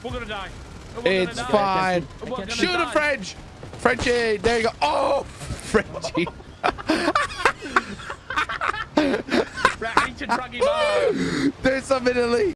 We're gonna die. It's fine. Shoot him, French. Frenchie. There you go. Oh, Frenchie. Right, I need to drag him out. There's some in Italy.